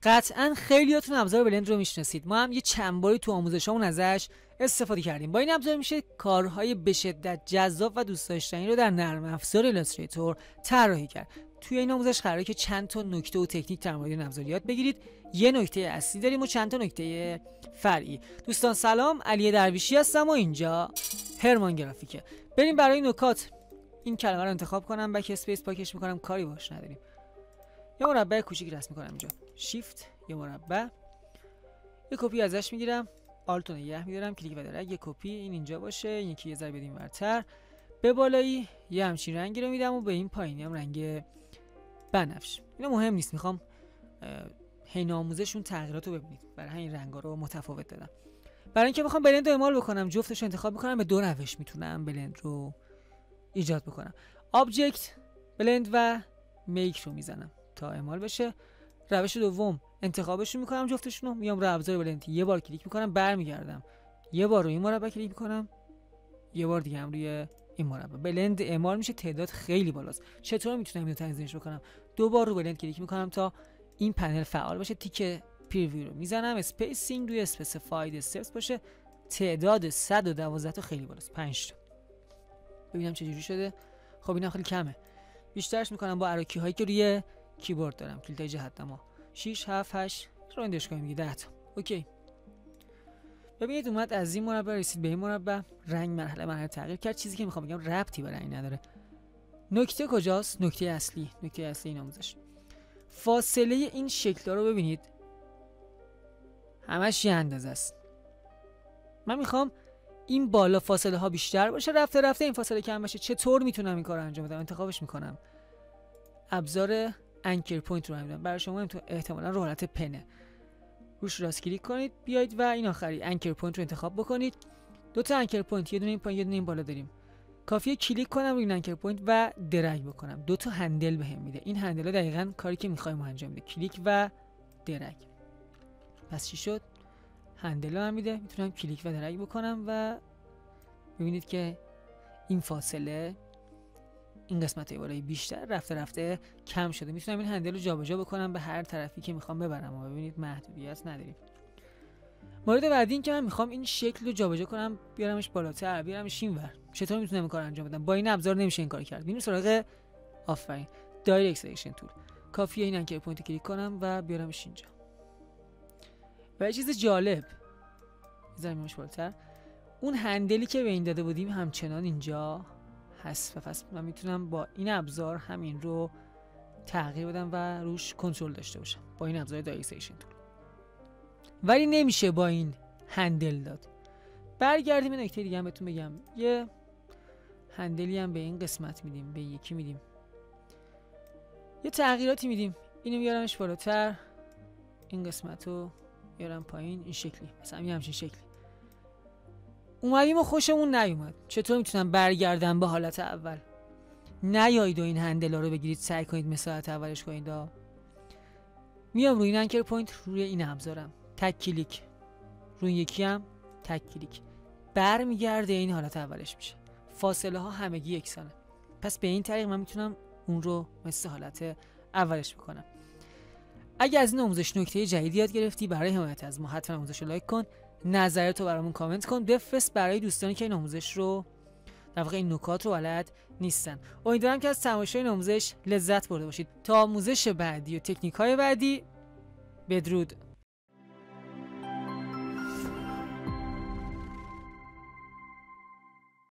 قطعا خیلیاتون ابزار بلند رو میشناسید. ما هم یه چند باری تو آموزشامون ازش استفاده کردیم. با این ابزار میشه کارهای به شدت جذاب و دوست داشتنی رو در نرم افزار ایلاستریتور طراحی کرد. توی این آموزش قراره که چند تا نکته و تکنیک در مورد این ابزار یاد بگیرید. یه نکته اصلی داریم و چند تا نکته فرعی. دوستان سلام، علی درویشی هستم و اینجا هرمان گرافیکه. بریم برای نکات. این کلمه رو انتخاب کنم، بک اسپیس پاکش میکنم، کاری باش نداریم. یه مربع کوچیک رسم میکنم اینجا، شیفت یه مربع، یه کپی ازش میگیرم، آلت رو نگه میدارم، کلیک و درگ، یه کپی این اینجا باشه، این یکی یه ذره بدیم ورتر، به بالایی یه همچین رنگی رو میدم و به این پایینی هم رنگ بنفش. اینا مهم نیست، میخوام حین آموزشون تغییرات رو ببینید، برای همین رنگا رو متفاوت دادم. برای اینکه بخوام بلند رو اعمال بکنم، جفتش رو انتخاب میکنم. به دو روش میتونم بلند رو ایجاد بکنم. آبجکت بلند و میک رو میزنم تا اعمال بشه. روش دوم انتخابشون میکنم جفتشون رو، میام روی ابزار بلند یه بار کلیک میکنم، برمیگردم یه بار روی این مربع کلیک میکنم، یه بار دیگه هم روی این مربع. بلند اعمال میشه، تعداد خیلی بالاست. چطور میتونم اینو تنظیمش بکنم؟ دو بار رو بلند کلیک میکنم تا این پنل فعال باشه، تیک پریویو رو میزنم، اسپیسینگ روی اسپسیفاید استپس باشه، تعداد 112 تا خیلی بالاست، 5 تا. ببینم چه جوری شده. خب اینا خیلی کمه، بیشترش میکنم با اراکی هایی که روی کیبورد دارم. کلیدای جهت نما 6 7 8 رو اندش کنیم دیگه، 10 تا. اوکی. ببینید اومد از این مربع رسید به این مربع، رنگ مرحله تغییر کرد. چیزی که میخوام بگم ربطی به رنگ نداره. نکته کجاست؟ نکته اصلی این آموزش، فاصله این شکل رو ببینید، همش یه اندازه است. من میخوام این بالا فاصله ها بیشتر باشه، رفته رفته این فاصله کم بشه. چطور میتونم این کارو انجام بدم؟ انتخابش میکنم، ابزار انکر پوینت رو میدم. برای شما احتمالاً رو حالت پنه، روش راست کلیک کنید، بیاید و این آخری انکر پوینت رو انتخاب بکنید. دو تا انکر پوینت، یه دونه این پایین یه دونه این بالا داریم. کافیه کلیک کنم روی این انکر پوینت و درگ بکنم. دو تا هندل بهم میده. این هندل‌ها دقیقاً کاری که می‌خوایم انجام بده. کلیک و درگ. پس چی شد؟ هندل هم میده. میتونم کلیک و درگ بکنم و ببینید که این فاصله این قسمت‌های بالایی بیشتر رفته رفته کم شده. میتونم این هندل رو جابجا بکنم به هر طرفی که میخوام ببرم و ببینید محدودیت نداریم. مورد بعدی این که من میخوام این شکل رو جابجا کنم، بیارمش بالاتر، بیارمش اینور. چطور میتونم این کارو انجام بدم؟ با این ابزار نمیشه این کارو کرد. میریم سراغ آفرین دایرکت سلکشن تول. کافیه این انکر پوینت کلیک کنم و بیارمش اینجا. و یه چیز جالب، میذارمش بالاتر، اون هندلی که به این داده بودیم همچنان اینجا هست و پس من میتونم با این ابزار همین رو تغییر بدم و روش کنترل داشته باشم با این ابزار دایرکت سلکشن تول. ولی نمیشه با این هندل داد. برگردیم این نکته دیگه هم بهتون بگم، یه هندلی هم به این قسمت میدیم، به یکی میدیم، یه تغییراتی میدیم. اینو میارمش بالاتر، این قسمت رو میارم پایین، این شکلی، مثلا یه همچین شکلی. اومدیم و خوشمون نیومد. چطور میتونم برگردم به حالت اول؟ نیایید و این هندل ها رو بگیرید، سعی کنید مثل حالت اولش کنید. میام روی این انکر پوینت، روی این ابزارم تک کلیک، روی یکی هم تک کلیک، برمیگرده این حالت اولش میشه. فاصله ها همگی یکسانه. پس به این طریق من میتونم اون رو مثل حالت اولش بکنم. اگه از این آموزش نکته جدیدی یاد گرفتی، برای حمایت از ما حتما آموزش رو لایک کن، نظرتو برامون کامنت کن، بفرست برای دوستانی که این آموزش رو، در واقع این نکات رو بلد نیستن. امیدوارم که از تماشای این آموزش لذت برده باشید. تا آموزش بعدی و تکنیک‌های بعدی، بدرود.